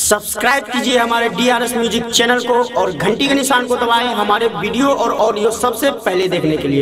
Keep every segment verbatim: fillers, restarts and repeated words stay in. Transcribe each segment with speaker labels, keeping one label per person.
Speaker 1: Subscribe कीजिए हमारे D R S music channel को और घंटी के निशान को दबाएं हमारे वीडियो और ऑडियो सबसे पहले देखने के लिए।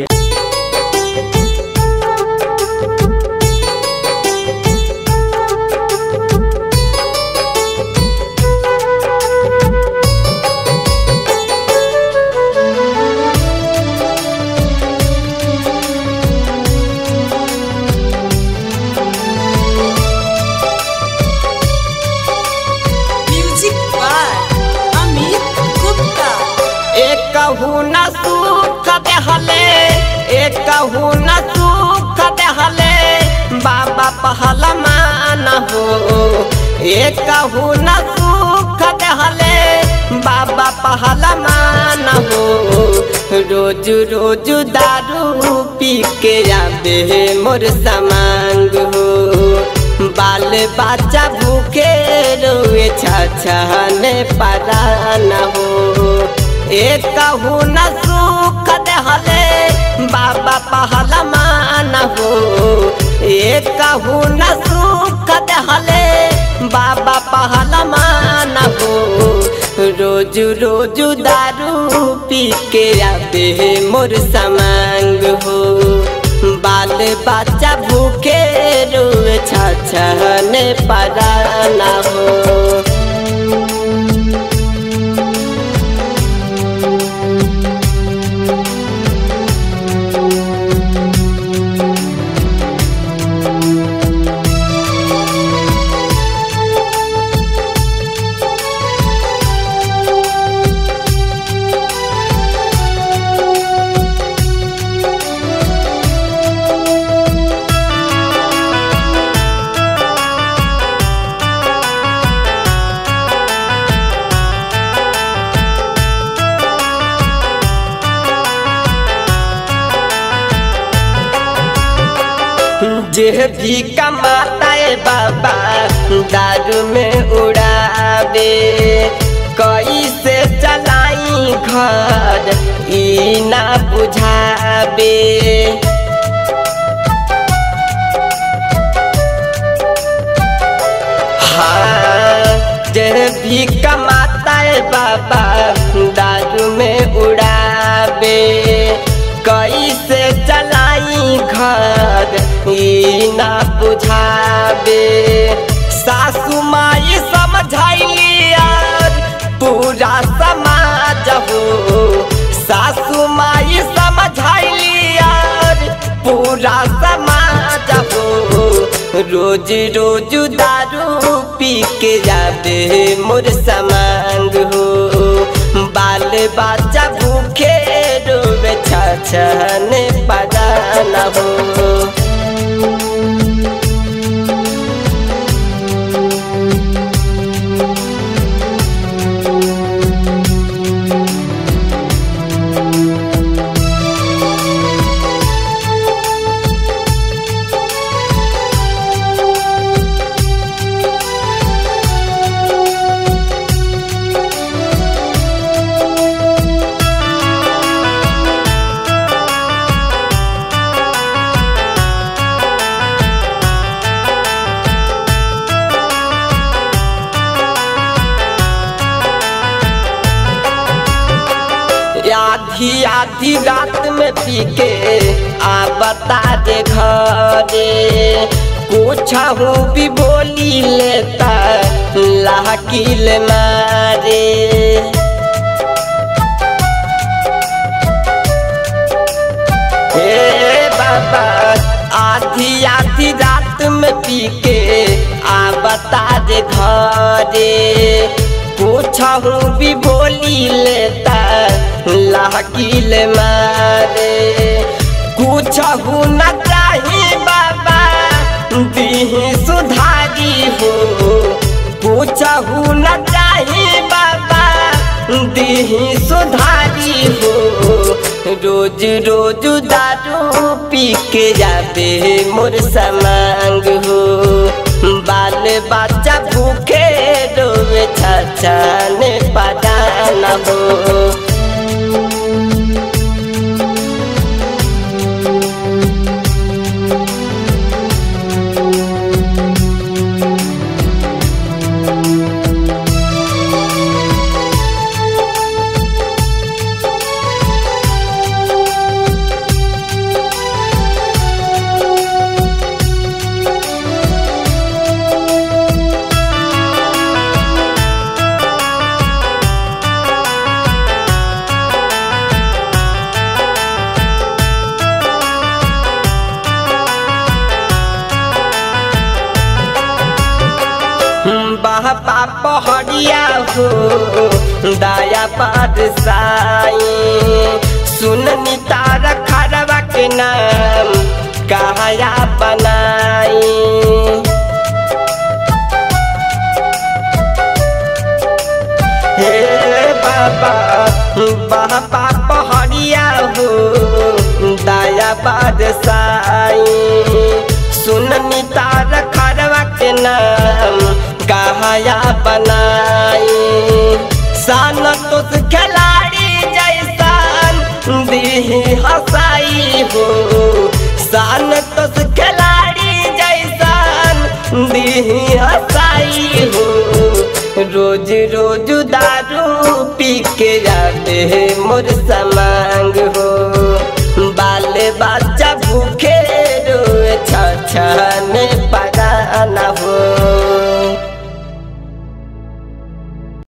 Speaker 2: कहू न सुख देहले एक कहू न सुख देहले बाबा पहलमान हो। एक कहू न सुख देहले बाबा पहलमान हो। रोज रोज दारू पी के आबे मोर समांग हो। बाल बच्चा भूखे रोए छाछने परान हो। एक कहू न सुख देहले बाबा पहलमान हो। एक कहू न सुख देहले बाबा पहलमान हो। रोज रोज दारू पी के आबे मोर समांग हो। बाल बच्चा भूखे रोए छाछने परान हो। जे भी कमाता है बाबा दारू में उड़ावे। कैसे चलाई घर ई ना बुझावे। हाँ जे भी कमाता है बाबा दारू में उड़ावे। कैसे चलाई घर ई ना बुझावे। सासु माई समझाइली यार पूरा समाज हो। सासु माई समझाइली यार पूरा समाज हो। रोज रोज दारू पी के जाबे मोर समांग हो। बाल बच्चा भूखे रोवे छाछने परान हो। आधी आधी रात में पी के आ बता दे घरे। कुछ भी बोली लेता लाकिल मारे। हे बाबा आधी आधी रात में पी के आ बता दे घरे। कुछ भी बोली लेता लाकिल मारे। कुछ न चाही बाबा दीही सुधारी हो। कुछ न चाही बाबा दीही सुधारी हो। रोज रोज दारू पी के जाबे मोर समांग हो। बाल बच्चा भूखे रोवे छाछने परान हो। पहड़िया हो दया बरसाई सुननी तारा खरवा के नाम कहया बनाई हे बाबा बाबा पहड़िया हो दया बरसाई सुननी तारा खरवा के नाम कहया बनाई सान तो खिलाड़ी जैसान दी हसाई हो सान तो खिलाड़ी जैसान दी हसाई हो रोज रोज दारू पी के जाते मोर समांग हो बाले बच्चा भूखे